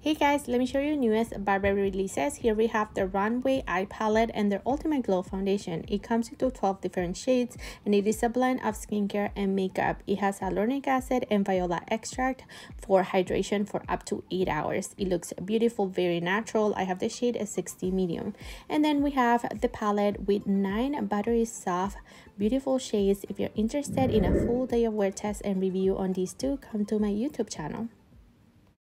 Hey guys, let me show you newest Burberry releases. Here we have the Runway Eye Palette and their Ultimate Glow Foundation. It comes into 12 different shades and it is a blend of skincare and makeup. It has hyaluronic acid and viola extract for hydration for up to 8 hours. It looks beautiful, very natural. I have the shade as 60 medium. And then we have the palette with 9 buttery soft, beautiful shades. If you're interested in a full day of wear test and review on these two, come to my YouTube channel.